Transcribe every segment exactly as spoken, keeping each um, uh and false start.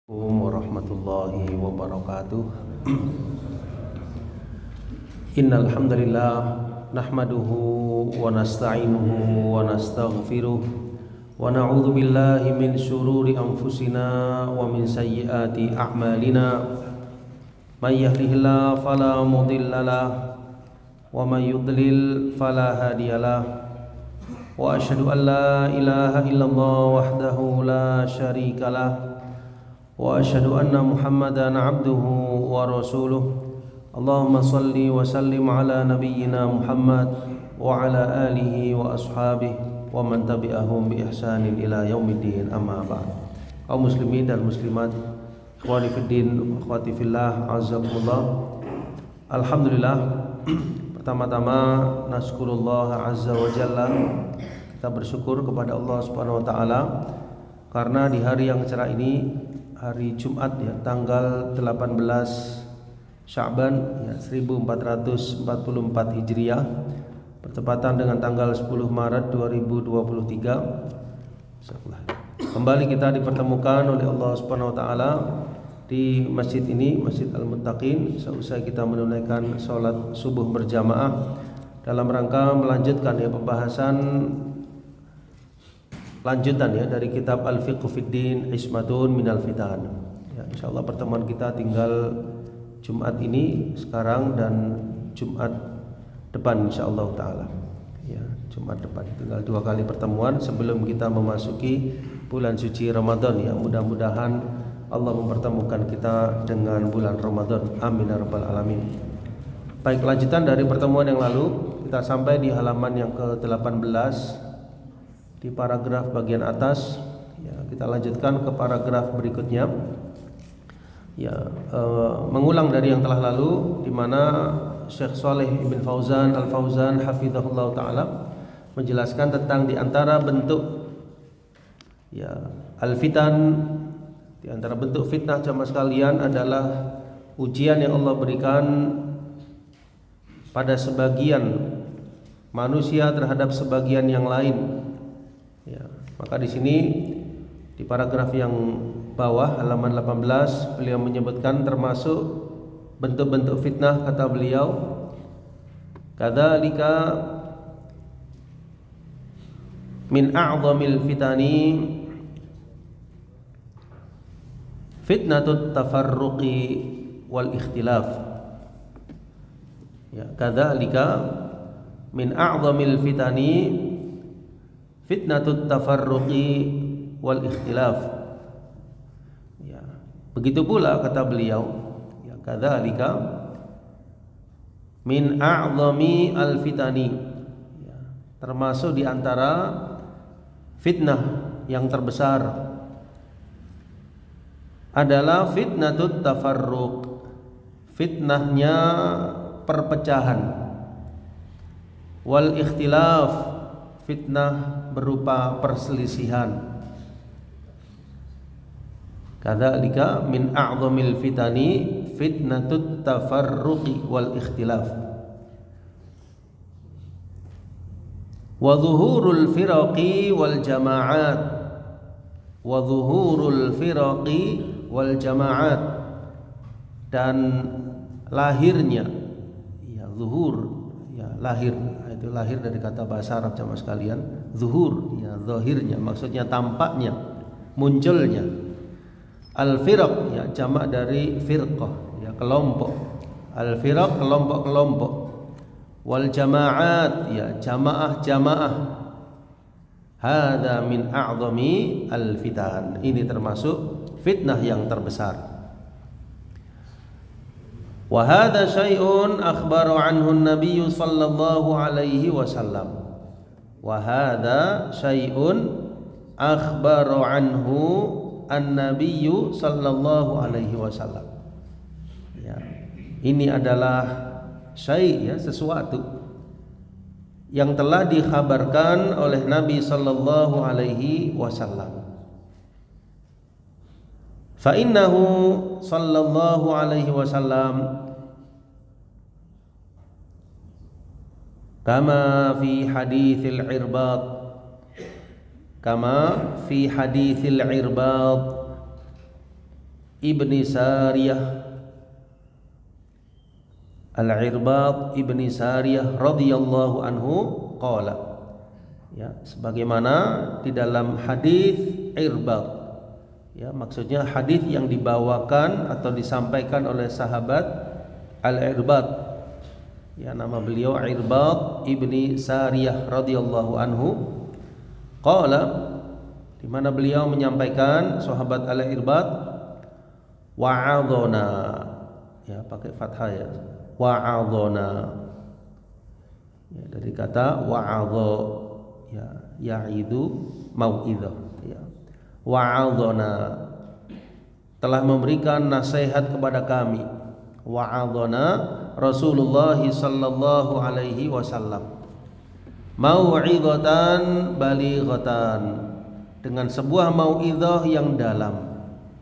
Warahmatullahi wabarakatuh. Innal hamdalillah nahmaduhu wa nasta'inuhu wa nastaghfiruh wa na'udzu billahi min shururi anfusina wa min sayyiati a'malina. May yahdihillahu fala mudhillalah wa may yudlil fala hadiyalah. Wa asyhadu an la ilaha illallah wahdahu la syarikalah wa asyhadu anna Muhammadan abduhu wa rasuluh. Allahumma salli wa sallim ala nabiyyina Muhammad wa ala alihi wa ashabihi wa man tabi'ahum bi ihsanin ila yaumiddin, amma ba'd. Kaum muslimin dan muslimat, ikhwani fiddin, akhwati fillah, azakumullah. Alhamdulillah, pertama-tama naskurullah azza wa jalla, kita bersyukur kepada Allah Subhanahu wa taala karena di hari yang cerah ini, hari Jumat ya, tanggal delapan belas Sya'ban ya, seribu empat ratus empat puluh empat Hijriah, bertepatan dengan tanggal sepuluh Maret dua ribu dua puluh tiga. Kembali kita dipertemukan oleh Allah Subhanahu wa taala di masjid ini, Masjid Al-Muttaqin, seusai kita menunaikan salat subuh berjamaah dalam rangka melanjutkan ya pembahasan lanjutan ya dari kitab Al-Fiqh Fiddin Ismatun Minal Fitan. Ya, insyaallah pertemuan kita tinggal Jumat ini sekarang dan Jumat depan insyaallah taala. Ya, Jumat depan tinggal dua kali pertemuan sebelum kita memasuki bulan suci Ramadan ya. Mudah-mudahan Allah mempertemukan kita dengan bulan Ramadan. Amin ya rabbal alamin. Baik, lanjutan dari pertemuan yang lalu, kita sampai di halaman yang ke delapan belas. Di paragraf bagian atas ya, kita lanjutkan ke paragraf berikutnya ya, e, mengulang dari yang telah lalu, di mana Syekh Shalih bin Fauzan Al-Fauzan hafizahullah taala menjelaskan tentang di antara bentuk ya al-fitan, di antara bentuk fitnah jamaah sekalian adalah ujian yang Allah berikan pada sebagian manusia terhadap sebagian yang lain. Ya, maka di sini di paragraf yang bawah halaman delapan belas beliau menyebutkan termasuk bentuk-bentuk fitnah, kata beliau, kadzalika min a'dhamil fitani fitnatut tafarruqi wal ikhtilaf. Ya, kadzalika min a'dhamil fitani fitnatut tafarruqi wal ikhtilaf. Ya, begitu pula kata beliau, ya kadzalika min a'dhami al fitani, ya, termasuk di antara fitnah yang terbesar adalah fitnatut tafarruq, fitnahnya perpecahan, wal ikhtilaf, fitnah berupa perselisihan. Kadzalika min a'dhamil fitani fitnatut tafarruqi wal ikhtilaf wa dhuhurul firaqi wal jama'at wa dhuhurul firaqi wal jama'at, dan lahirnya ya zuhur ya lahir, itu lahir dari kata bahasa Arab jamaah sekalian, zuhur ya zahirnya, maksudnya tampaknya, munculnya. Al-firaq ya jamak dari firqah ya kelompok, al-firaq kelompok-kelompok, wal jama'at ya jamaah-jamaah. Hadza min a'dhami al-fitan, ini termasuk fitnah yang terbesar. Wa hadza syai'un akhbara anhu an-nabiy sallallahu alaihi wasallam. Wa hadza syai'un akhbara anhu an-nabiy sallallahu alaihi wasallam. Ya, ini adalah syai' ya, sesuatu yang telah dikhabarkan oleh Nabi sallallahu alaihi wasallam. Fa innahu sallallahu alaihi wasallam kama fi haditsil irbad kama fi haditsil irbad ibni Sariyah, Al-Irbad ibni Sariyah radhiyallahu anhu qala, ya, sebagaimana di dalam hadis Irbad, ya, maksudnya hadis yang dibawakan atau disampaikan oleh sahabat Al-Irbad, ya, nama beliau Irbad ibni Sariyah radhiyallahu anhu qala, di mana beliau menyampaikan, sahabat Al-Irbad, wa'adhana, ya, pakai fathah, ya, wa'adhana, ya, dari kata wa'adha, ya, ya'idu mau'idhah, ya, wa'adhana, telah memberikan nasihat kepada kami, wa'adhana Rasulullah sallallahu alaihi wasallam, mau'idhatan balighatan, dengan sebuah mau'idhah yang dalam.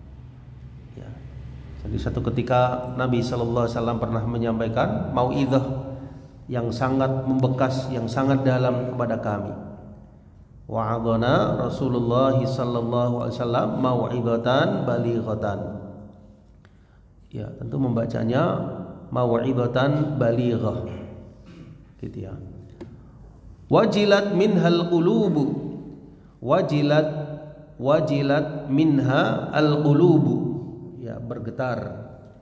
Jadi satu ketika Nabi sallallahu alaihi wasallam pernah menyampaikan mau'idhah yang sangat membekas, yang sangat dalam kepada kami. Wa'adhana Rasulullah sallallahu alaihi wasallam mau'idhatan balighatan. Ya, tentu membacanya mau'idhatan balighah. Gitu ya. Wajilat minhal qulubu. Wajilat wajilat minha al-qulubu. Ya, bergetar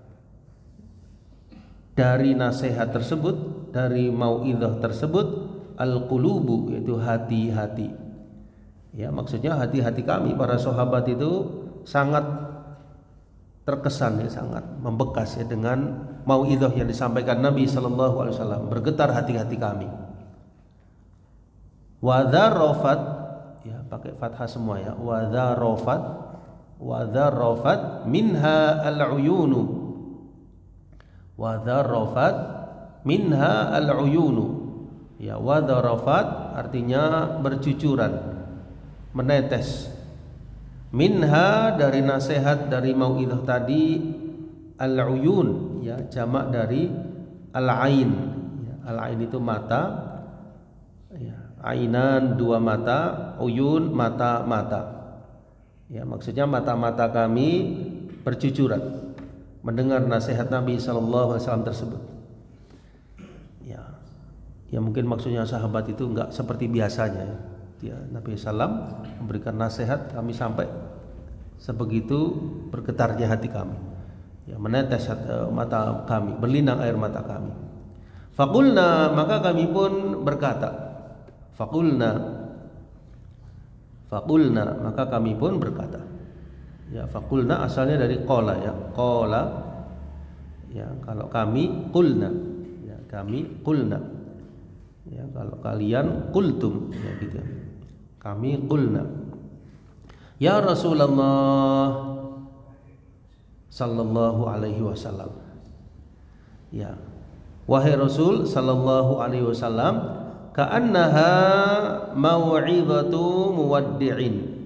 dari nasihat tersebut, dari mau'idhah tersebut, al-qulubu, yaitu hati-hati. Ya, maksudnya hati-hati kami para sahabat itu sangat terkesan, ya, sangat membekas, ya, dengan mau'idhah yang disampaikan Nabi sallallahu alaihi wasallam. Bergetar hati-hati kami. Wa dzarafat, ya, pakai fathah semua, ya. Wa dzarafat wa dzarafat minha al-uyunu, wa dzarafat minha al-uyunu, ya, wa dzarafat artinya bercucuran, menetes, minha dari nasihat, dari mau'idhah tadi, al-uyun, ya, jamak dari al-ain, ya, al-ain itu mata, ya, ainan dua mata, uyun mata-mata. Ya, maksudnya mata-mata kami bercucuran mendengar nasihat Nabi sallallahu alaihi wasallam tersebut. Ya, ya, mungkin maksudnya sahabat itu enggak seperti biasanya, ya. Ya, Nabi sallam memberikan nasihat, kami sampai sebegitu bergetarnya hati kami. Ya, menetes uh, mata kami, berlinang air mata kami. Faqulna, maka kami pun berkata. Faqulna Faqulna, maka kami pun berkata. Ya, faqulna asalnya dari qala, ya, qala, ya, kalau kami qulna, ya, kami qulna, ya, kalau kalian qultum, ya, gitu. Kami qulna, ya Rasulullah sallallahu alaihi wasallam, ya, wahai Rasul sallallahu alaihi wasallam, ka'annaha mau'izatu muwaddi'in,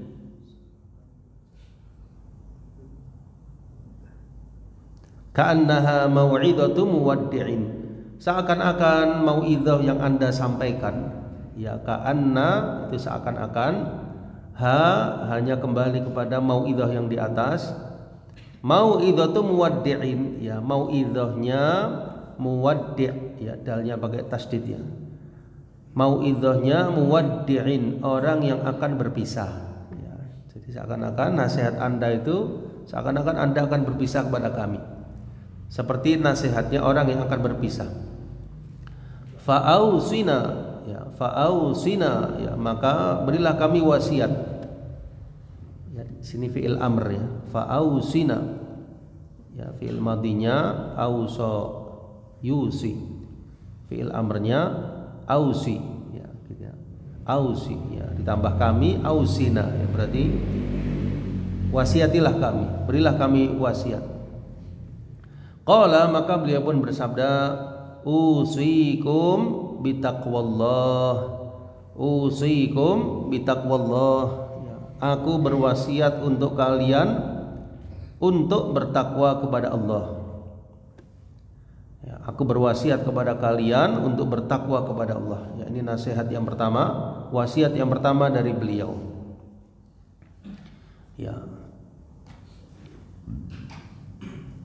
ka'annaha mau'izatu muwaddi'in, seakan-akan mau'izah yang Anda sampaikan, ya, ka'anna itu seakan-akan, ha hanya kembali kepada mau'izah yang di atas, mau'izatu muwaddi'in, ya, mau'izahnya muwaddi', ya, dalnya pakai tasdid, ya, mau'idhahnya muwaddi'in, orang yang akan berpisah, ya. Jadi seakan-akan nasihat Anda itu seakan-akan Anda akan berpisah kepada kami, seperti nasihatnya orang yang akan berpisah. Fa'ausina, ya, fa'ausina, ya, maka berilah kami wasiat, ya, di sini fi'il amr, ya, fa'ausina, ya, fi'il madinya ausa yusi, fi'il amrnya ausi, ya, gitu, ya, ausi, ya, ditambah kami ausina, ya, berarti wasiatilah kami, berilah kami wasiat. Qala, maka beliau pun bersabda, usikum bitaqwallah, usikum bitaqwallah, ya, aku berwasiat untuk kalian untuk bertakwa kepada Allah. Ya, aku berwasiat kepada kalian untuk bertakwa kepada Allah. Ya, ini nasihat yang pertama, wasiat yang pertama dari beliau. Ya.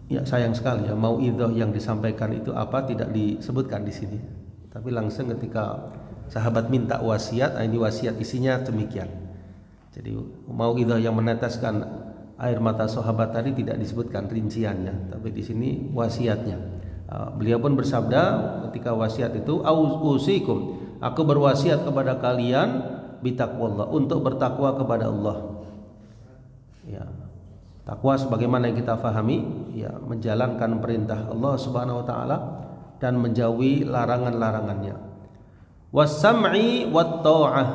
Ya sayang sekali ya, mauidhah yang disampaikan itu apa tidak disebutkan di sini. Tapi langsung ketika sahabat minta wasiat, ini wasiat isinya demikian. Jadi mauidhah yang meneteskan air mata sahabat tadi tidak disebutkan rinciannya, tapi di sini wasiatnya. Beliau pun bersabda ketika wasiat itu, ausikum, aku berwasiat kepada kalian bitaqwallah, untuk bertakwa kepada Allah. Ya. Takwa sebagaimana yang kita fahami, ya, menjalankan perintah Allah Subhanahu wa taala dan menjauhi larangan-larangannya. Was-sam'i wat-tha'ah.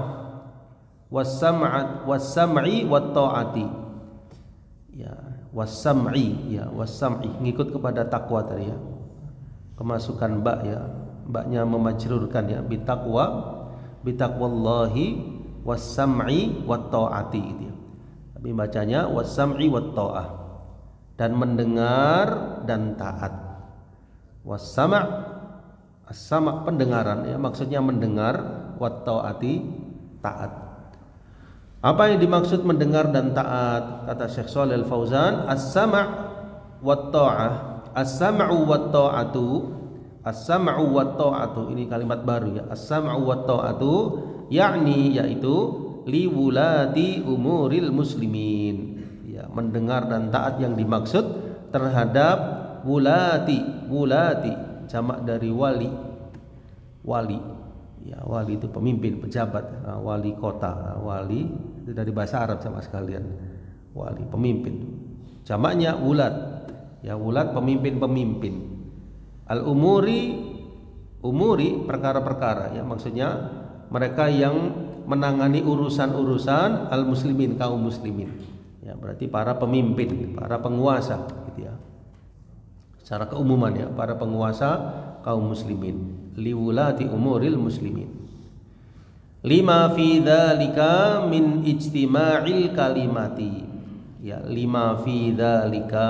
Was-sam'at was-sam'i wat-tha'ati. Ya, was-sam'i, ya, was-sam'i ngikut kepada takwa tadi ya. Kemasukan ba ya, baknya memajrurkan ya, bitaqwa, bitaqwallahi was-sam'i wat-tha'ati gitu ya. Tapi bacanya was-sam'i wat-tha'ah, dan mendengar dan taat. Was-sam', as-sam' pendengaran ya, maksudnya mendengar, wat-tha'ati taat. Apa yang dimaksud mendengar dan taat? Kata Syekh Shalih Al-Fauzan, as-sam' wat-tha'ah, as-sam'u wat-tha'atu, as-sam'u wat-tha'atu, ini kalimat baru ya, as-sam'u wat-tha'atu, yakni yaitu liwulati umuril muslimin, ya, mendengar dan taat yang dimaksud terhadap wulati, wulati jamak dari wali, wali ya, wali itu pemimpin, pejabat, nah, wali kota, nah, wali itu dari bahasa Arab sama sekalian, wali pemimpin, jamaknya wulat ya, wulat pemimpin-pemimpin, al umuri, umuri perkara-perkara ya, maksudnya mereka yang menangani urusan-urusan al-muslimin, kaum muslimin. Ya, berarti para pemimpin, para penguasa gitu ya. Secara keumuman ya, para penguasa kaum muslimin. Liwulati umuril muslimin. Lima fi dzalika min ijtima'il kalimati. Ya, lima fi dzalika.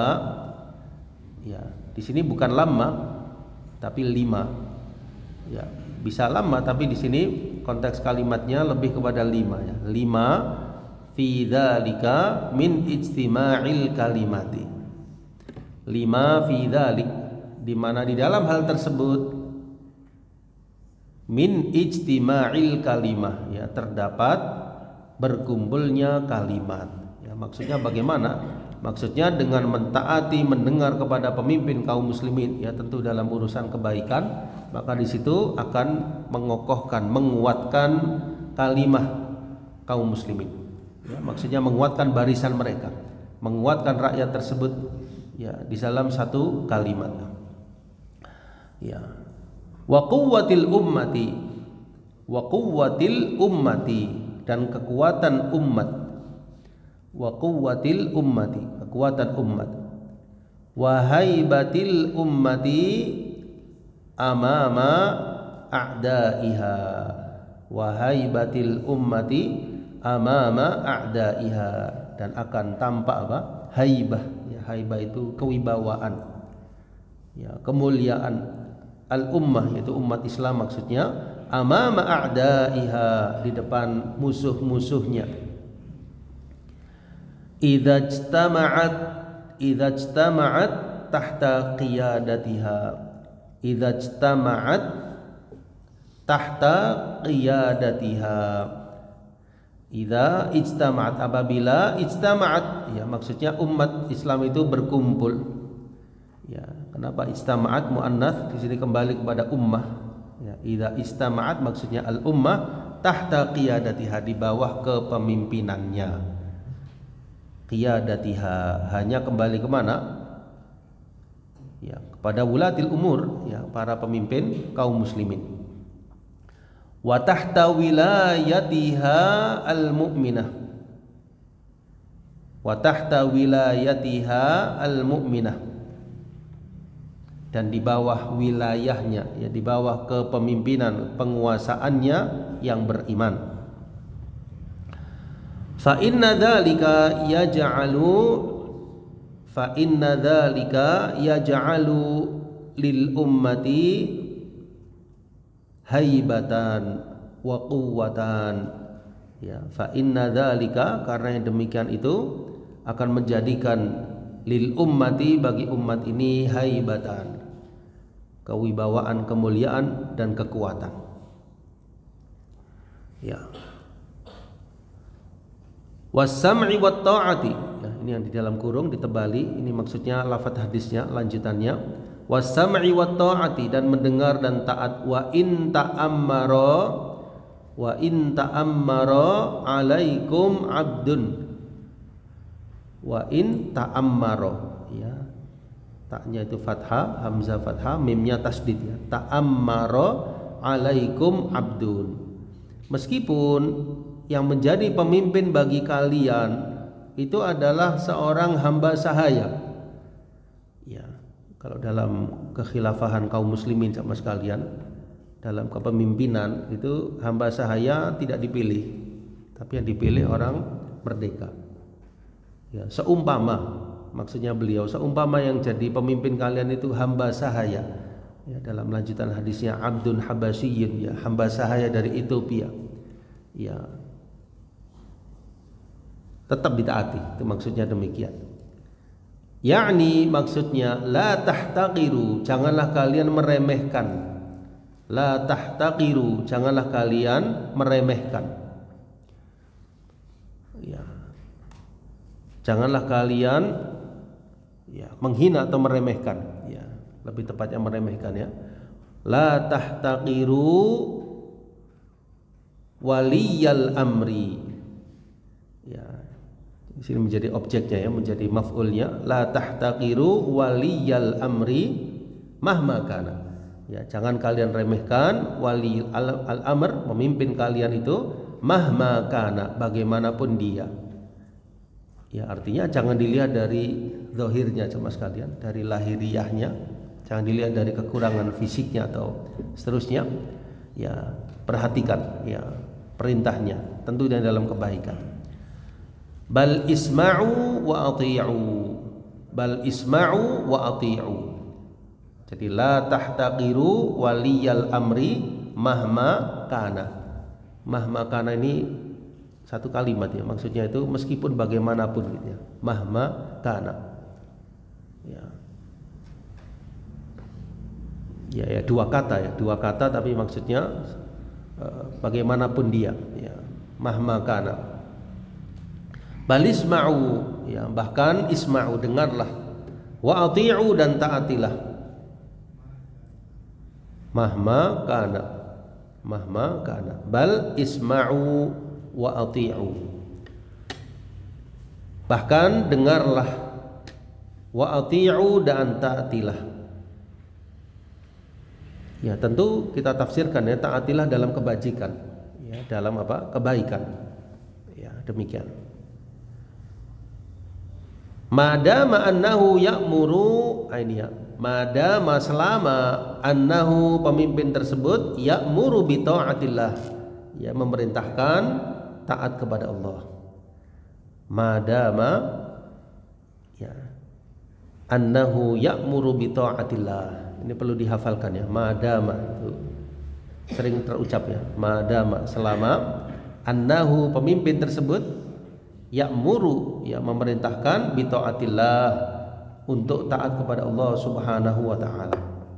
Ya, di sini bukan lama tapi lima. Ya, bisa lama tapi di sini konteks kalimatnya lebih kepada lima ya. Lima fi dzalika min ijtima'il kalimati. Lima fi dzalik, di mana di dalam hal tersebut min ijtima'il kalimah ya, terdapat berkumpulnya kalimat. Ya, maksudnya bagaimana? Maksudnya dengan mentaati, mendengar kepada pemimpin kaum muslimin ya, tentu dalam urusan kebaikan, maka di situ akan mengokohkan, menguatkan kalimah kaum muslimin. Ya, maksudnya menguatkan barisan mereka, menguatkan rakyat tersebut ya di dalam satu kalimat. Ya. Wa quwwatil ummati, wa quwwatil ummati, dan kekuatan umat. Wa quwwatil ummati, kekuatan umat. Wa haibatil ummati amama a'daiha, wa haibatil ummati amama a'daiha, dan akan tampak apa? Haibah ya, haibah itu kewibawaan ya, kemuliaan al-ummah, yaitu umat Islam maksudnya, amama a'daiha, di depan musuh-musuhnya. Idza ijtama'at, idza ijtama'at tahta qiyadatiha, idza ijtama'at tahta qiyadatiha. Idza ijtama'at, apabila ijtama'at ya, maksudnya umat Islam itu berkumpul. Ya, kenapa ijtama'at muannats? Di sini kembali kepada ummah. Ya, idza ijtama'at maksudnya al ummah tahta qiyadatiha, di bawah kepemimpinannya. Qiyadatiha hanya kembali kemana? Ya, kepada wulatil umur ya, para pemimpin kaum muslimin. Wa tahta wilayatiha al-mu'minah, wa tahta wilayatiha al-mu'minah, dan di bawah wilayahnya ya, di bawah kepemimpinan penguasaannya yang beriman. Fa inna dzalika yaj'alu fa inna dzalika yaj'alu lil ummati haibatan wa quwwatan ya, fa inna dzalika, karena yang demikian itu akan menjadikan lil ummati bagi umat ini haibatan, kewibawaan, kemuliaan dan kekuatan. Ya. Was-sam'i wat ta'ati. Ya, ini yang di dalam kurung ditebali, ini maksudnya lafaz hadisnya lanjutannya. Was-sam'i wat ta'ati, dan mendengar dan taat. Wa in ta'ammara wa in ta'ammara alaikum 'abdun. Wa in ta'ammara, ya. Taknya itu fathah, hamzah fathah, mimnya tasdid ya. Ta'ammara alaikum 'abdun. Meskipun yang menjadi pemimpin bagi kalian itu adalah seorang hamba sahaya. Ya, kalau dalam kekhilafahan kaum muslimin sama sekalian, dalam kepemimpinan itu hamba sahaya tidak dipilih, tapi yang dipilih orang merdeka. Ya, seumpama, maksudnya beliau, seumpama yang jadi pemimpin kalian itu hamba sahaya. Ya, dalam lanjutan hadisnya Abdun Habasyiyin, ya, hamba sahaya dari Ethiopia. Ya, tetap ditaati, itu maksudnya demikian. Yakni maksudnya la tahtaqiru, janganlah kalian meremehkan. La tahtaqiru, janganlah kalian meremehkan. Ya. Janganlah kalian ya menghina atau meremehkan, ya. Lebih tepatnya meremehkan ya. La tahtaqiru waliyal amri. Ya. Di sini menjadi objeknya ya, menjadi maf'ulnya. La tahtaqiru waliyal amri mahma kana. Ya, jangan kalian remehkan wali al-amr, pemimpin kalian itu, mahma kana, bagaimanapun dia. Ya, artinya jangan dilihat dari zahirnya sama sekalian, dari lahiriahnya, jangan dilihat dari kekurangan fisiknya atau seterusnya. Ya, perhatikan ya perintahnya, tentunya dalam kebaikan. Bal isma'u wa ati'u. Bal isma'u wa ati'u. Jadi la tahtaqiru waliyal amri mahma kana. Mahma kana ini satu kalimat ya, maksudnya itu meskipun bagaimanapun gitu ya. Mahma kana. Ya. Ya, ya dua kata ya, dua kata tapi maksudnya uh, bagaimanapun dia ya. Mahma kana. Bal isma'u, ya, bahkan isma'u, dengarlah, wa ati'u, dan taatilah. Mahma kana, mahma kana. Bal isma'u wa ati'u, bahkan dengarlah, wa ati'u, dan taatilah. Ya, tentu kita tafsirkan ya, taatilah dalam kebajikan, ya, dalam apa? Kebaikan. Ya, demikian. Madama annahu ya'muru, ini ya, madama selama annahu, pemimpin tersebut, ya'muru bi ta'atillah, ya, memerintahkan taat kepada Allah. Madama ya annahu ya'muru bi ta'atillah, ini perlu dihafalkan ya. Madama itu sering terucap ya. Madama, selama annahu, pemimpin tersebut, ya'muru, ya, memerintahkan bi ta'atillah, untuk taat kepada Allah Subhanahu wa taala.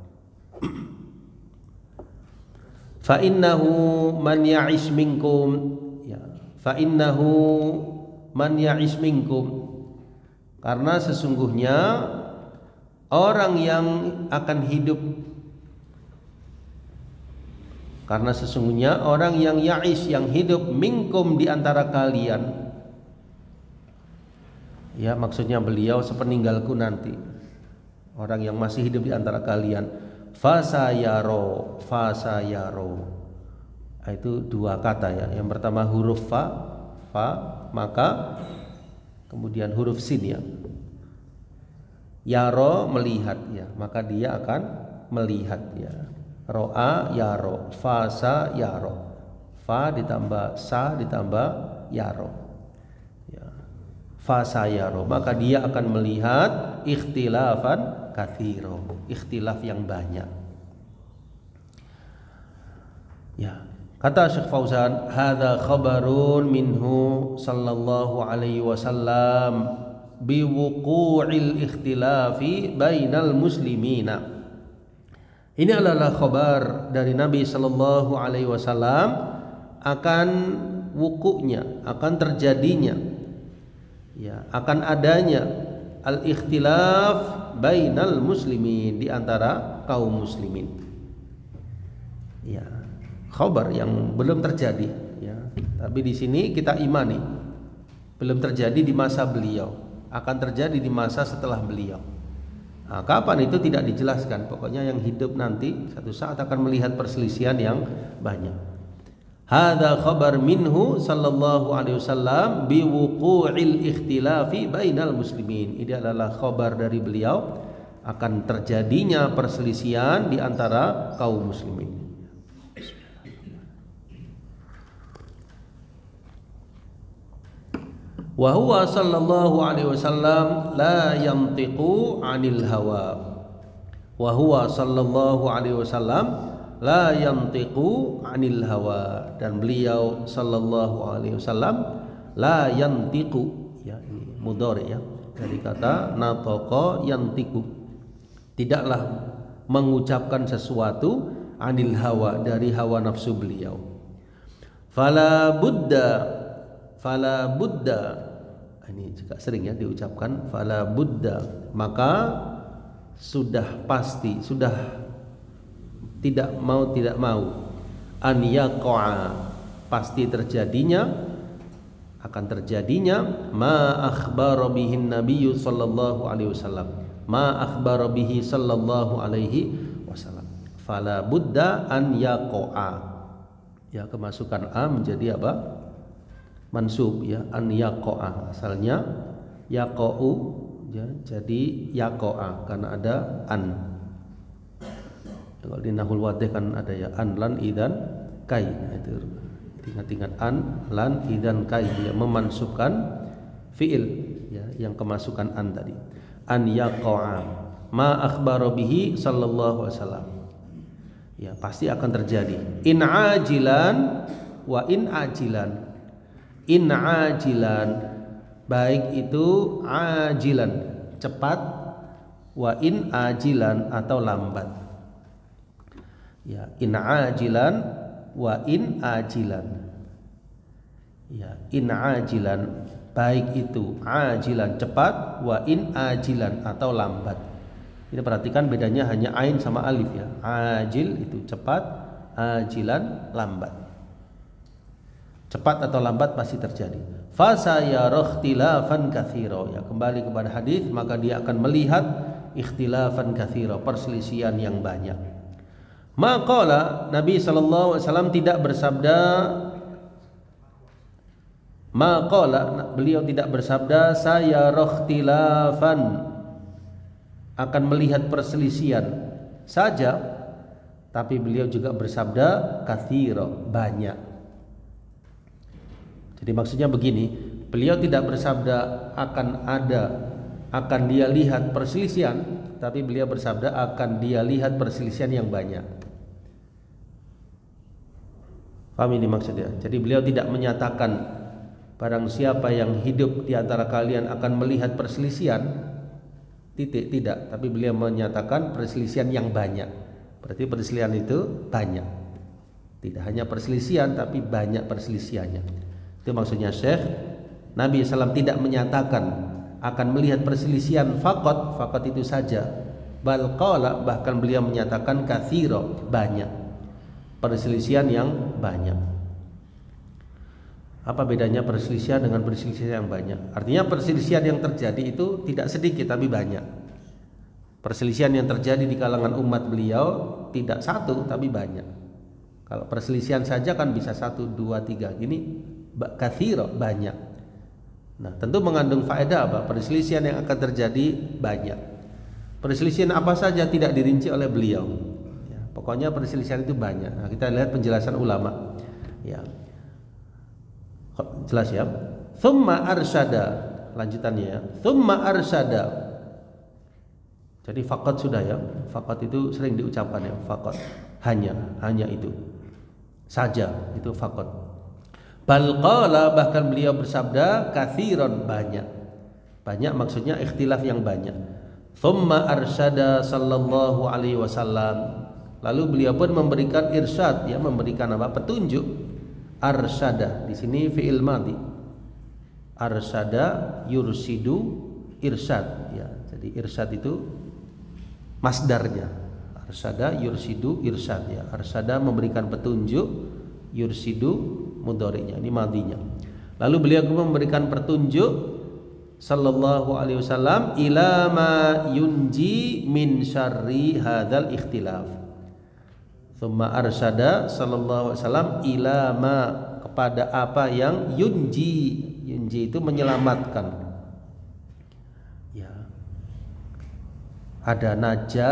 Fa innahu man ya'ish minkum, ya, fa innahu man ya'ish minkum, karena sesungguhnya orang yang akan hidup, karena sesungguhnya orang yang ya'ish, yang hidup, minkum, di antara kalian. Ya, maksudnya beliau sepeninggalku nanti, orang yang masih hidup di antara kalian. Fasayaro, fasayaro, itu dua kata ya. Yang pertama huruf fa, fa, maka, kemudian huruf sin ya. Yaro, melihat ya, maka dia akan melihat ya. Ro'a yaro, fasa yaro, fa ditambah sa ditambah yaro. Fasayaro, maka dia akan melihat ikhtilafan katsiro, ikhtilaf yang banyak. Ya, kata Syekh Fauzan, hadza khabarun minhu sallallahu alaihi wasallam, biwuqu'il ikhtilafi bainal muslimina. Ini adalah khabar dari Nabi sallallahu alaihi wasallam akan wukuknya, akan terjadinya, ya, akan adanya al-ikhtilaf bainal muslimin, di antara kaum muslimin. Ya, khabar yang belum terjadi, ya. Tapi di sini kita imani belum terjadi di masa beliau, akan terjadi di masa setelah beliau. Nah, kapan itu tidak dijelaskan. Pokoknya yang hidup nanti satu saat akan melihat perselisihan yang banyak. Hadza khabar minhu sallallahu alaihi wasallam biwuqu'il ikhtilafi bainal muslimin. Ini adalah khabar dari beliau akan terjadinya perselisihan di antara kaum muslimin. Wa huwa sallallahu alaihi wasallam la yantiqu 'anil hawa. Wa huwa sallallahu alaihi wasallam la yantiqu 'anil hawa, dan beliau sallallahu alaihi wasallam la yantiqu, ya, ini mudhari, ya, dari kata nataqa yantiqu, tidaklah mengucapkan sesuatu 'anil hawa, dari hawa nafsu beliau. Fala buddha fala buddha, ini juga sering ya diucapkan fala buddha, maka sudah pasti, sudah tidak mau tidak mau, an yaqa'a, pasti terjadinya, akan terjadinya, ma akhbara bihi nabiyyu sallallahu alaihi wasallam, ma akhbara bihi sallallahu alaihi wasallam. Fala buddha an yaqa'a, ya, kemasukan a menjadi apa? Mansub, ya, an yaqa'a, asalnya yaqa'u, ya, jadi yaqa'a karena ada an. Kalau di nahul wadih kan ada ya an, lan, idan, kai. Nah, itu ingat-ingat an, lan, idan, kai, ya, memansubkan fiil, ya, yang kemasukan an tadi. An yaqa'a ma akhbara bihi sallallahu alaihi wasallam, ya, pasti akan terjadi. In ajilan wa in ajilan. In ajilan, baik itu ajilan, cepat, wa in ajilan, atau lambat. Ya, in ajilan wa in ajilan. Ya, in ajilan, baik itu ajilan, cepat, wa in ajilan, atau lambat. Ini perhatikan bedanya hanya ain sama alif, ya. Ajil itu cepat, ajilan lambat. Cepat atau lambat pasti terjadi. Fasayara ikhtilafan katsira, ya, kembali kepada hadis, maka dia akan melihat ikhtilafan katsira, perselisihan yang banyak. Maqala, Nabi sallallahu alaihi wasallam tidak bersabda, maqala, beliau tidak bersabda sayara ikhtilafan, akan melihat perselisihan saja, tapi beliau juga bersabda katsira, banyak. Jadi maksudnya begini, beliau tidak bersabda akan ada, akan dia lihat perselisihan, tapi beliau bersabda akan dia lihat perselisihan yang banyak. Paham ini maksudnya? Jadi beliau tidak menyatakan barang siapa yang hidup di antara kalian akan melihat perselisihan, titik, tidak, tapi beliau menyatakan perselisihan yang banyak. Berarti perselisihan itu banyak. Tidak hanya perselisihan, tapi banyak perselisihannya. Itu maksudnya Syekh. Nabi shallallahu alaihi wasallam tidak menyatakan akan melihat perselisihan faqat, faqat itu saja. Bal qala, bahkan beliau menyatakan katsira, banyak. Perselisihan yang banyak. Apa bedanya perselisihan dengan perselisihan yang banyak? Artinya perselisihan yang terjadi itu tidak sedikit tapi banyak. Perselisihan yang terjadi di kalangan umat beliau tidak satu tapi banyak. Kalau perselisihan saja kan bisa satu, dua, tiga. Gini katsira, banyak. Nah, tentu mengandung faedah apa? Perselisihan yang akan terjadi banyak. Perselisihan apa saja tidak dirinci oleh beliau. Ya, pokoknya perselisihan itu banyak. Nah, kita lihat penjelasan ulama. Ya, jelas ya. Thumma arsyada, lanjutannya ya. Thumma arsyada. Jadi faqat sudah ya. Faqat itu sering diucapkan ya. Faqat, hanya, hanya itu saja, itu faqat. Bal qala, bahkan beliau bersabda katsiran, banyak. Banyak maksudnya ikhtilaf yang banyak. Thumma arsyada sallallahu alaihi wasallam. Lalu beliau pun memberikan irsyad, ya, memberikan apa? Petunjuk. Arsyada di sini fi'il madhi. Arsyada yursidu irsyad, ya. Jadi irsyad itu masdarnya. Arsyada yursidu irsyad, ya. Arsyada memberikan petunjuk, yursidu mudhari'nya, ini madhinya. Lalu beliau memberikan petunjuk sallallahu alaihi wasallam ila ma yunji min syarri hadzal ikhtilaf. Tsumma arsyada sallallahu alaihi wasallam ila ma, kepada apa yang yunji. Yunji itu menyelamatkan. Ya. Ada naja,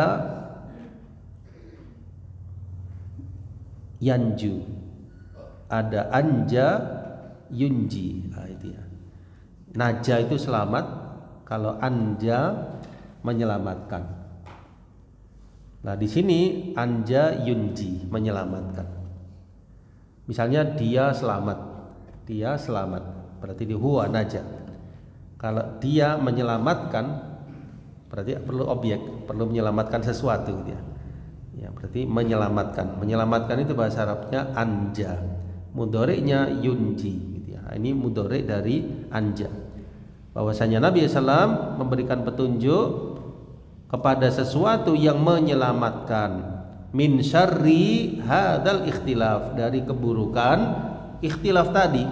yanju. Ada anja, yunji. Nah, itu ya. Naja itu selamat, kalau anja menyelamatkan. Nah, di sini anja yunji, menyelamatkan. Misalnya dia selamat, dia selamat, berarti di huwa naja. Kalau dia menyelamatkan, berarti perlu objek, perlu menyelamatkan sesuatu, gitu ya. Ya, berarti menyelamatkan. Menyelamatkan itu bahasa Arabnya anja. Mudhari'nya yunji, gitu ya. Ini mudhari' dari anja. Bahwasanya Nabi sallallahu alaihi wasallam memberikan petunjuk kepada sesuatu yang menyelamatkan min syarri hadzal ikhtilaf, dari keburukan ikhtilaf tadi.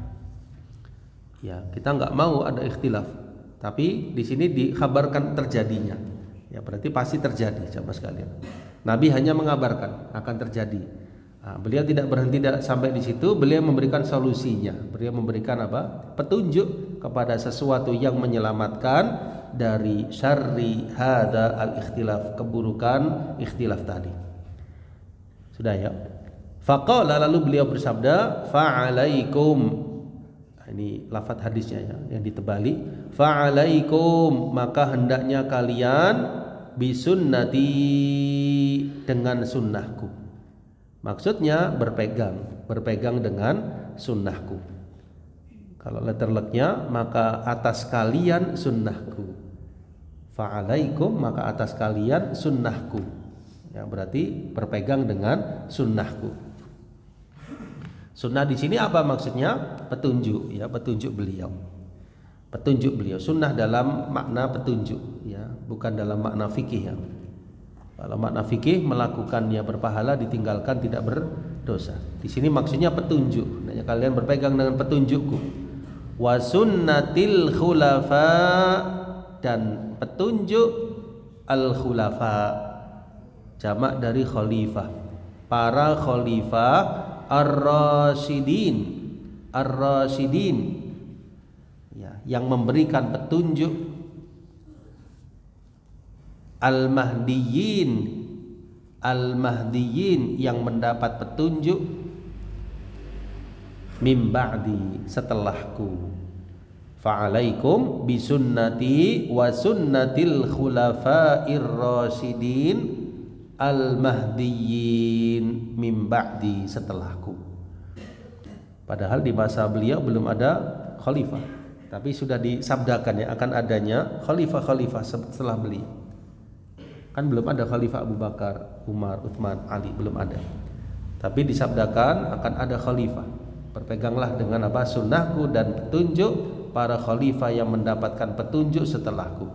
Ya, kita nggak mau ada ikhtilaf, tapi di sini dikhabarkan terjadinya. Ya, berarti pasti terjadi, jamaah sekalian. Nabi hanya mengabarkan akan terjadi. Nah, beliau tidak berhenti sampai di situ, beliau memberikan solusinya. Beliau memberikan apa? Petunjuk kepada sesuatu yang menyelamatkan dari syarri hadza al-ikhtilaf, keburukan ikhtilaf tadi. Sudah ya. Faqala, lalu beliau bersabda, fa'alaikum. Nah, ini lafaz hadisnya ya, yang ditebali. Fa'alaikum, maka hendaknya kalian bisunnati, dengan sunnahku. Maksudnya berpegang, berpegang dengan sunnahku. Kalau letterleknya, maka atas kalian sunnahku. Fa'alaikum, maka atas kalian sunnahku. Ya, berarti berpegang dengan sunnahku. Sunnah di sini apa maksudnya? Petunjuk, ya, petunjuk beliau. Petunjuk beliau. Sunnah dalam makna petunjuk, ya, bukan dalam makna fikih, ya. Kalau makna fikih, melakukannya berpahala, ditinggalkan tidak berdosa. Di sini maksudnya petunjuk. Nah, kalian berpegang dengan petunjukku. Wa sunnatil khulafa, dan petunjuk al khulafa, jamak dari khalifah, para khalifah ar-rasyidin, ar-rasyidin, ya, yang memberikan petunjuk, al-mahdiyin, al-mahdiyin, yang mendapat petunjuk mim ba'di, setelahku. Fa'alaikum bisunnati wa sunnatil khulafa'ir rasyidin al-mahdiyyin mim ba'di, setelahku. Padahal di masa beliau belum ada khalifah, tapi sudah disabdakan, ya, akan adanya khalifah-khalifah setelah beliau. Kan belum ada khalifah Abu Bakar, Umar, Utsman, Ali, belum ada. Tapi disabdakan akan ada khalifah. Berpeganglah dengan apa? Sunnahku dan petunjuk para khalifah yang mendapatkan petunjuk setelahku.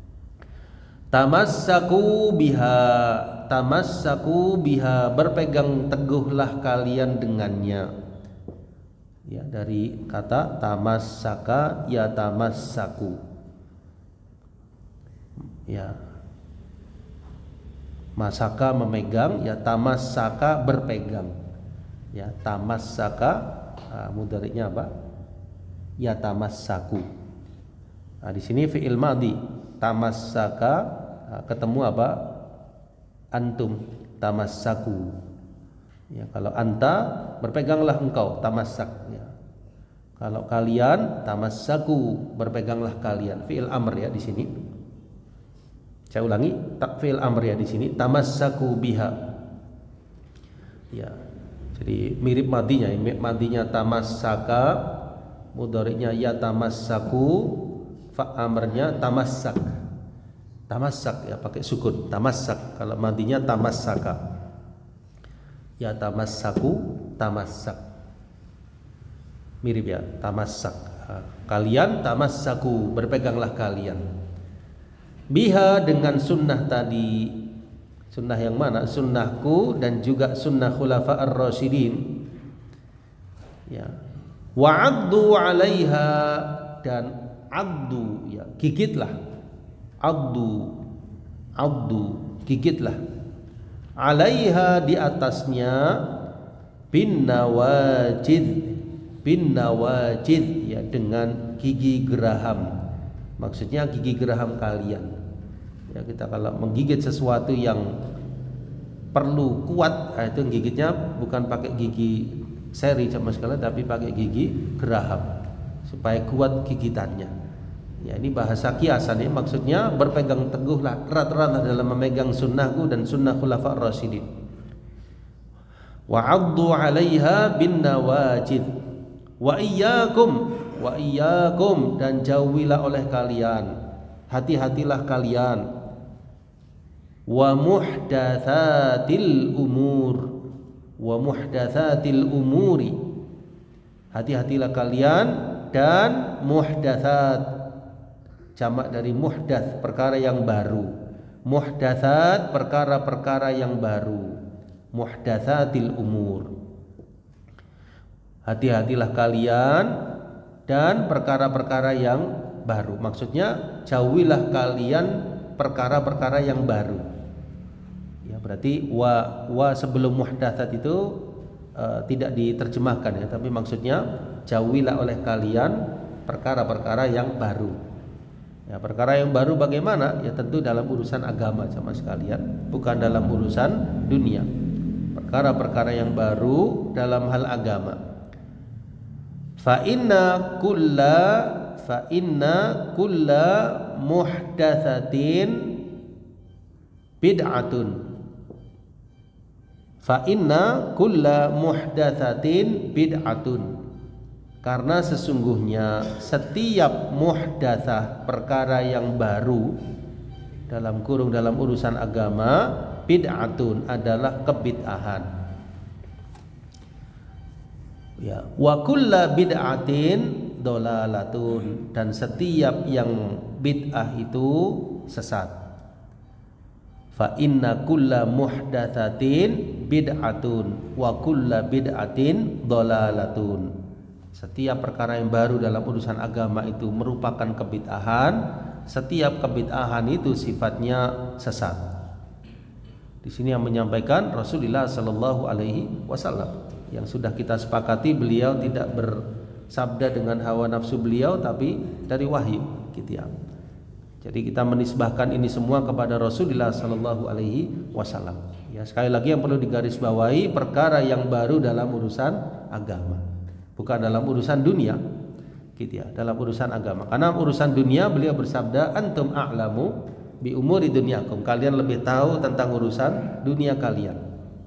Tamassaku biha, tamassaku biha, berpegang teguhlah kalian dengannya. Ya, dari kata tamassaka, ya tamassaku. Ya. Masaka memegang, ya tamassaka berpegang. Ya, tamassaka, uh, mudhari'nya apa? Ya tamassaku. Nah, di sini fi'il madhi, tamassaka, uh, ketemu apa? Antum, tamassaku. Ya, kalau anta, berpeganglah engkau, tamassak, ya. Kalau kalian, tamassaku, berpeganglah kalian. Fi'il amr, ya, di sini. Saya ulangi, tak fi'il amr, ya, di sini, tamassaku biha. Ya. Jadi mirip madinya, madinya tamassaka, mudhari'nya ya tamassaku, fa amarnya tamassak. Tamassak ya pakai sukun, tamassak. Kalau madinya tamassaka. Ya tamassaku, tamassak. Mirip ya, tamassak. Kalian tamassaku, berpeganglah kalian. Biha dengan sunnah tadi. Sunnah yang mana? Sunnahku dan juga sunnah khulafa'ir rasyidin. Ya. Wa'addu 'alaiha dan addu ya, gigitlah. Addu addu gigitlah. 'Alaiha di atasnya bin nawajid bin nawajid ya dengan gigi geraham. Maksudnya gigi geraham kalian. Ya kita kalau menggigit sesuatu yang perlu kuat, nah itu gigitnya bukan pakai gigi seri sama sekali tapi pakai gigi geraham supaya kuat gigitannya. Ya ini bahasa kiasan ya, maksudnya berpegang teguhlah erat-erat dalam memegang sunnahku dan sunnah khulafa'ir rasyidin. Wa'addu 'alaiha bin nawajid. Wa iyyakum wa iyyakum dan jauhilah oleh kalian, hati-hatilah kalian. Wa muhdatsatil umur wa muhdatsatil umuri, hati-hatilah kalian dan muhdatsat, jamak dari muhdats, perkara yang baru. Muhdatsat, perkara-perkara yang baru. Muhdatsatil umur, hati-hatilah kalian dan perkara-perkara yang baru. Maksudnya jauhilah kalian perkara-perkara yang baru. Ya berarti wa wa sebelum muhdatsat itu uh, tidak diterjemahkan ya, tapi maksudnya jauhilah oleh kalian perkara-perkara yang baru. Ya, perkara yang baru bagaimana? Ya tentu dalam urusan agama sama sekalian, bukan dalam urusan dunia. Perkara-perkara yang baru dalam hal agama. Fa inna kulla fa inna kulla muhdatsatin bid'atun. Fa inna kulla muhdatsatin bid'atun. Karena sesungguhnya setiap muhdatsah, perkara yang baru dalam kurung dalam urusan agama, bid'atun adalah kebid'ahan. Ya, wa kullu bid'atin dolalatun, dan setiap yang bid'ah itu sesat. Fa inna kulla muhdatsatin bid'atun wa kullu bid'atin dolalatun. Setiap perkara yang baru dalam urusan agama itu merupakan kebid'ahan. Setiap kebid'ahan itu sifatnya sesat. Di sini yang menyampaikan Rasulullah Sallallahu Alaihi Wasallam, yang sudah kita sepakati beliau tidak bersabda dengan hawa nafsu beliau, tapi dari wahyu, gitu ya. Jadi kita menisbahkan ini semua kepada Rasulullah Sallallahu Alaihi Wasallam. Ya sekali lagi yang perlu digarisbawahi, perkara yang baru dalam urusan agama, bukan dalam urusan dunia, gitu ya, dalam urusan agama. Karena urusan dunia beliau bersabda, antum a'lamu bi umuri dunyakum, kalian lebih tahu tentang urusan dunia kalian.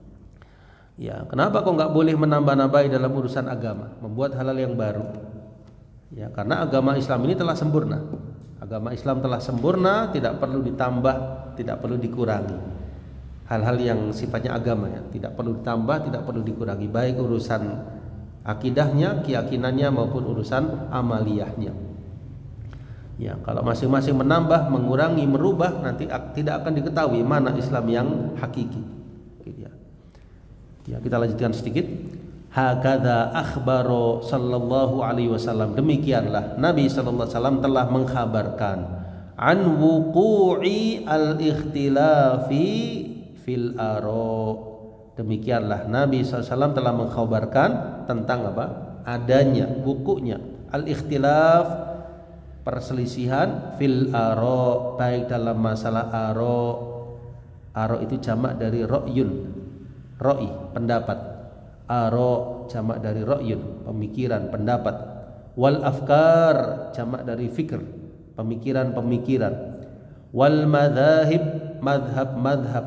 Ya, kenapa kok nggak boleh menambah-nambahi dalam urusan agama, membuat hal-hal yang baru? Ya, karena agama Islam ini telah sempurna. Agama Islam telah sempurna, tidak perlu ditambah, tidak perlu dikurangi. Hal-hal yang sifatnya agama ya, tidak perlu ditambah, tidak perlu dikurangi, baik urusan akidahnya, keyakinannya maupun urusan amaliyahnya. Ya, kalau masing-masing menambah, mengurangi, merubah, nanti tidak akan diketahui mana Islam yang hakiki. Gitu ya. Ya, kita lanjutkan sedikit. Hakadha akhbaro sallallahu alaihi wasallam, demikianlah Nabi sallallahu alaihi wasallam telah mengkhabarkan an wuqu'i al-ikhtilafi fil aro. Demikianlah Nabi sallallahu alaihi wasallam telah mengkhabarkan tentang apa? Adanya, wuku'nya al-ikhtilaf, perselisihan fil aro, baik dalam masalah aro. Aro itu jamak dari ra'yun, ra'i, pendapat. Aro jamak dari ra'yun, pemikiran, pendapat. Wal afkar jamak dari fikr, pemikiran-pemikiran. Wal madhahib, madhab-madhab.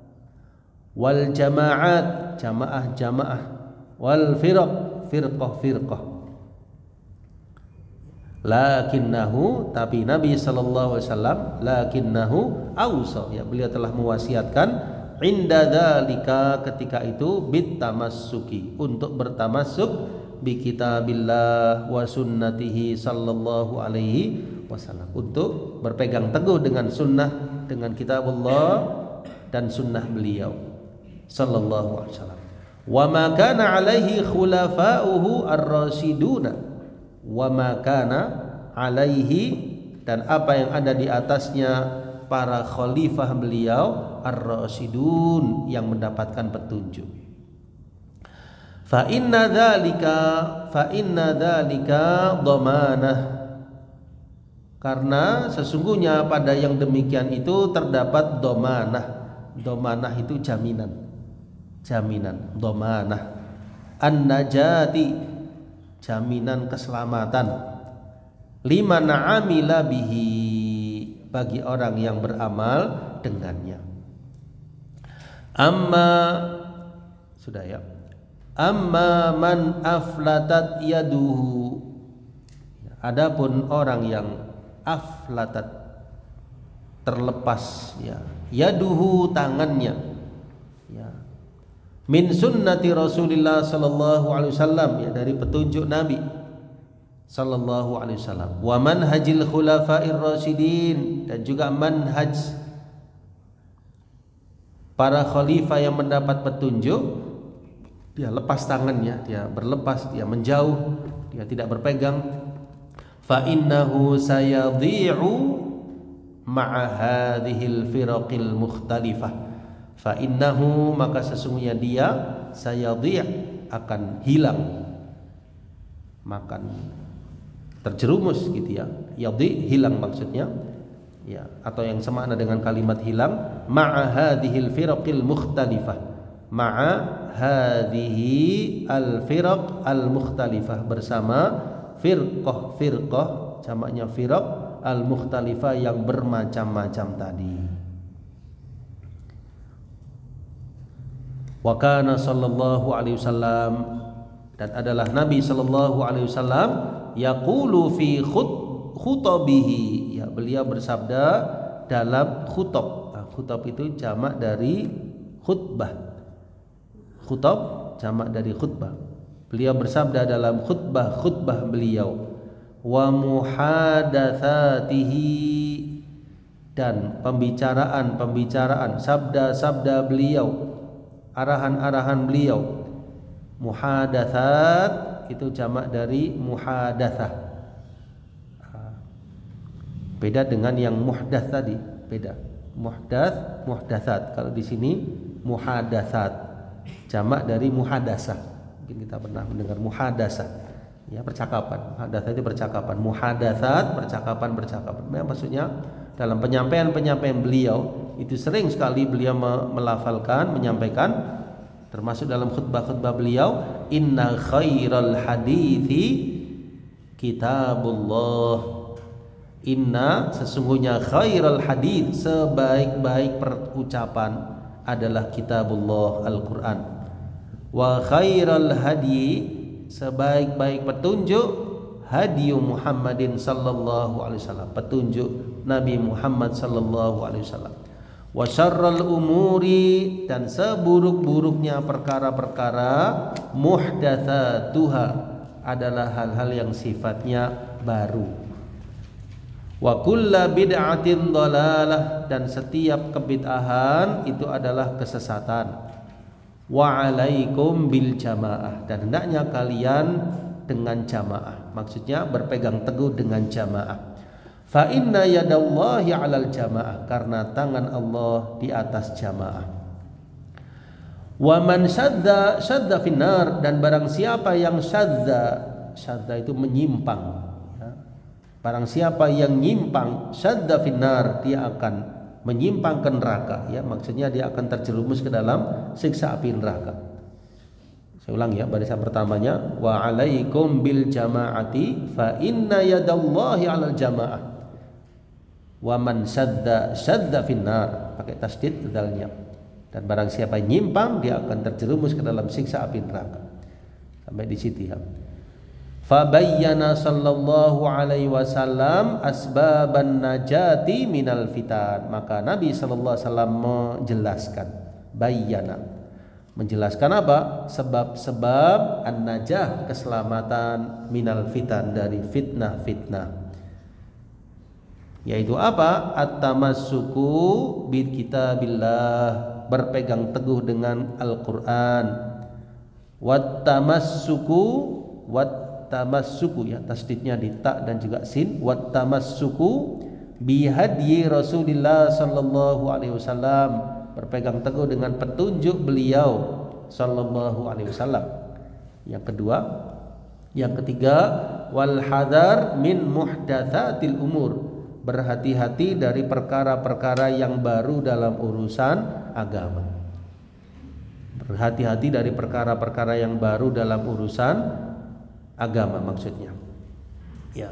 Wal jama'at, jamaah-jamaah. Wal firq, firqah-firqah. Lakinnahu, tapi Nabi sallallahu alaihi wasallam, lakinnahu ausa, ya beliau telah mewasiatkan inda dzalika, ketika itu, bitamassuki, untuk bertamassuk bi kitabillah wa sunnatihi sallallahu alaihi wasallam, untuk berpegang teguh dengan sunnah, dengan kitabullah dan sunnah beliau sallallahu alaihi wasallam. Wa ma kana alaihi khulafa'uhu ar-rasyiduna, wa ma kana alaihi, dan apa yang ada di atasnya para khalifah beliau ar-rasyidun, yang mendapatkan petunjuk. Fa inna dzalika fa inna dzalika dhamanah, karena sesungguhnya pada yang demikian itu terdapat dhamanah. Dhamanah itu jaminan. Jaminan, dhamanah. An-najati, jaminan keselamatan. Liman amila bihi, bagi orang yang beramal dengannya. Amma, sudah ya. Amma man aflatat yaduhu, adapun orang yang aflatat, terlepas, ya, yaduhu, tangannya, ya, min sunnati Rasulillah sallallahu alaihi wasallam, ya, dari petunjuk Nabi sallallahu alaihi wasallam, wa manhajil khulafa'ir rasyidin, dan juga manhaj para khalifah yang mendapat petunjuk, dia lepas tangannya, dia berlepas, dia menjauh, dia tidak berpegang. Fa innahu sayadhi'u ma'a hadhil firaqil mukhtalifah. Fa innahu, maka sesungguhnya dia sayadhi', akan hilang, makan terjerumus gitu ya. Yadhi, hilang maksudnya, ya, atau yang semakna dengan kalimat hilang, ma'a hadhil firaqil mukhtalifah, ma'a hadhihi al-firaq al-mukhtalifah, bersama firqah, firqah jamaknya firaq, al-mukhtalifah, yang bermacam-macam tadi. Wa kana sallallahu alaihi wasallam, dan adalah Nabi sallallahu alaihi wasallam, yaqulu fi khut khutabihi, ya, beliau bersabda dalam khutab. Nah, khutab itu jamak dari khutbah. Khutab jamak dari khutbah. Beliau bersabda dalam khutbah-khutbah beliau, wa muhadatsatihi, dan pembicaraan-pembicaraan, sabda-sabda beliau, arahan-arahan beliau. Muhadatsat itu jamak dari muhadatsah. Beda dengan yang muhdats tadi, beda. Muhdats, muhdatsat. Kalau di sini muhadatsat, jamak dari muhadasah. Mungkin kita pernah mendengar muhadasah, ya, percakapan. Muhadasah itu percakapan. Muhadatsat, percakapan-percakapan. Nah, maksudnya dalam penyampaian-penyampaian beliau itu sering sekali beliau melafalkan, menyampaikan, termasuk dalam khutbah-khutbah beliau, inna khairal hadithi kitabullah. Inna, sesungguhnya, khairal hadith, sebaik-baik perucapan adalah kitabullah, Al-Quran. Wa khairal hadi, sebaik-baik petunjuk, hadi Muhammadin sallallahu alaihi wasallam, petunjuk Nabi Muhammad sallallahu alaihi wasallam. Wa syarral umuri, dan seburuk-buruknya perkara-perkara, muhdatsatuha, adalah hal-hal yang sifatnya baru. Wa kulla bid'atin dhalalah, dan setiap kebid'ahan itu adalah kesesatan. Wa alaikum bil jamaah, dan hendaknya kalian dengan jamaah, maksudnya berpegang teguh dengan jamaah. Fa inna yadallahi 'alal jamaah, karena tangan Allah di atas jamaah. Wa man syadda syadda finnar, dan barang siapa yang syadda, syadda itu menyimpang, barang siapa yang nyimpang, syadda finnar, dia akan menyimpang ke neraka, ya, maksudnya dia akan terjerumus ke dalam siksa api neraka. Saya ulang ya, barisan pertamanya, wa alaikum bil jamaati fa inna yadallahi 'alal jamaah. Wa man syadda syadda finnar, pakai tasdid dzalnya. Dan barang siapa yang nyimpang, dia akan terjerumus ke dalam siksa api neraka. Sampai di situ ya. Fabayyana sallallahu alaihi wasallam asbaban najati minal fitan. Maka Nabi sallallahu alaihi wasallam menjelaskan, bayyana, menjelaskan apa? Sebab-sebab an-najah, keselamatan, minal fitan, dari fitnah-fitnah. Yaitu apa? At-tamassuku bi kitabillah, berpegang teguh dengan Al-Qur'an. Wat-tamassuku, wat-tamassuku, ya tasdidnya di ta dan juga sin. Wat-tamassuku bi hadyi Rasulillah sallallahu alaihi wasallam, berpegang teguh dengan petunjuk beliau sallallahu alaihi wasallam. Yang kedua, yang ketiga, wal hadar min muhdatsatil umur, berhati-hati dari perkara-perkara yang baru dalam urusan agama. Berhati-hati dari perkara-perkara yang baru dalam urusan agama maksudnya. Ya.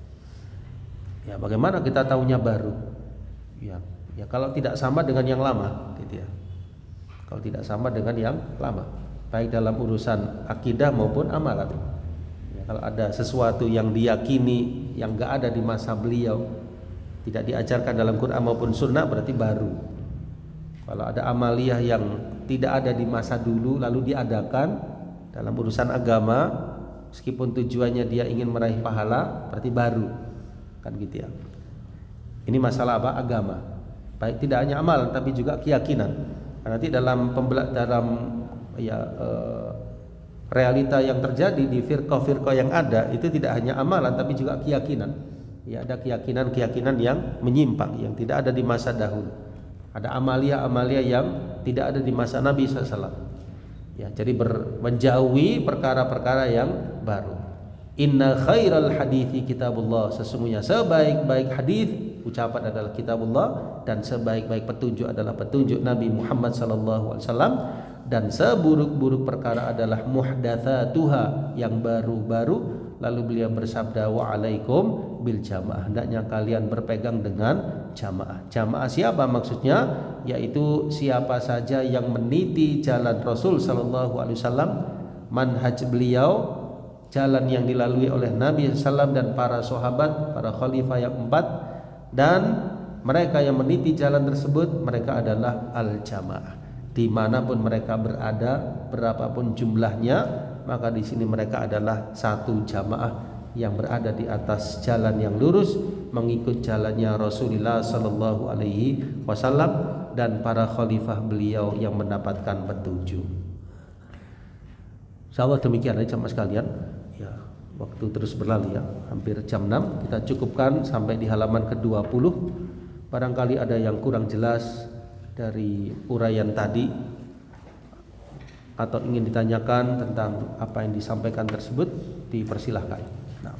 Ya, bagaimana kita tahunya baru? Ya, ya kalau tidak sama dengan yang lama, gitu ya. Kalau tidak sama dengan yang lama, baik dalam urusan akidah maupun amalan. Ya, kalau ada sesuatu yang diyakini yang enggak ada di masa beliau, tidak diajarkan dalam Quran maupun Sunnah, berarti baru. Kalau ada amaliyah yang tidak ada di masa dulu lalu diadakan dalam urusan agama, meskipun tujuannya dia ingin meraih pahala, berarti baru, kan gitu ya. Ini masalah apa? Agama. Baik tidak hanya amalan tapi juga keyakinan. Nanti dalam pembela dalam ya eh, realita yang terjadi di firqah-firqah yang ada, itu tidak hanya amalan tapi juga keyakinan. Ya, ada keyakinan-keyakinan yang menyimpang, yang tidak ada di masa dahulu. Ada amalia-amalia yang tidak ada di masa Nabi sallallahu alaihi wasallam. Ya, jadi ber, menjauhi perkara-perkara yang baru. Inna khairal hadithi kitabullah, sesungguhnya sebaik-baik hadis ucapan adalah kitabullah, dan sebaik-baik petunjuk adalah petunjuk Nabi Muhammad sallallahu alaihi wasallam, dan seburuk-buruk perkara adalah muhdatsatuha, yang baru-baru. Lalu beliau bersabda, wa alaikum bil jamaah, hendaknya kalian berpegang dengan jamaah. Jamaah siapa maksudnya? Yaitu siapa saja yang meniti jalan Rasul sallallahu alaihi wasallam, manhaj beliau, jalan yang dilalui oleh Nabi sallallahu alaihi wasallam dan para sahabat, para khalifah yang empat, dan mereka yang meniti jalan tersebut, mereka adalah al jamaah. Dimanapun mereka berada, berapapun jumlahnya, maka di sini mereka adalah satu jamaah yang berada di atas jalan yang lurus, mengikut jalannya Rasulullah sallallahu alaihi wasallam dan para khalifah beliau yang mendapatkan petunjuk. Insyaallah demikian aja jamaah sekalian. Ya, waktu terus berlalu ya, hampir jam enam. Kita cukupkan sampai di halaman ke dua puluh. Barangkali ada yang kurang jelas dari uraian tadi atau ingin ditanyakan tentang apa yang disampaikan tersebut, dipersilahkan. Nah.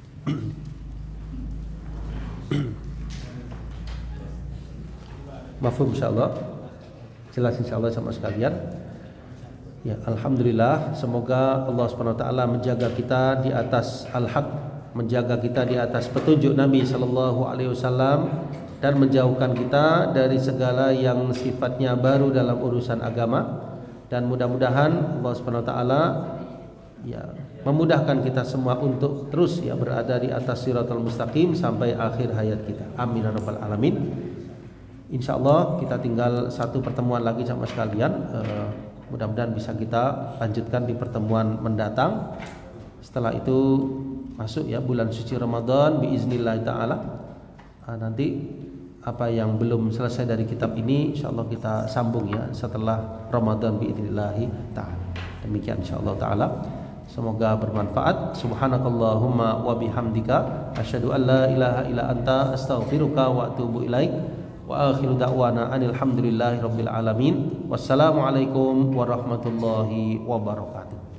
Mafhum insyaallah. Jelas insyaallah sama sekalian. Ya, alhamdulillah, semoga Allah Subhanahu wa taala menjaga kita di atas al-haq, menjaga kita di atas petunjuk Nabi sallallahu alaihi wasallam, dan menjauhkan kita dari segala yang sifatnya baru dalam urusan agama. Dan mudah-mudahan Allah Subhanahu wa taala ya memudahkan kita semua untuk terus ya berada di atas siratal mustaqim sampai akhir hayat kita. Amin ya rabbal alamin. Insyaallah kita tinggal satu pertemuan lagi sama sekalian. Uh, mudah-mudahan bisa kita lanjutkan di pertemuan mendatang. Setelah itu masuk ya bulan suci Ramadan biiznillah taala. Uh, nanti apa yang belum selesai dari kitab ini insyaallah kita sambung ya setelah Ramadan biidznillah taala. Demikian insyaallah taala. Semoga bermanfaat. Subhanakallahumma wa bihamdika asyhadu an la ilaha illa anta astaghfiruka wa atubu ilaik. Wa akhiru da'wana anil hamdulillahi rabbil alamin. Wassalamualaikum warahmatullahi wabarakatuh.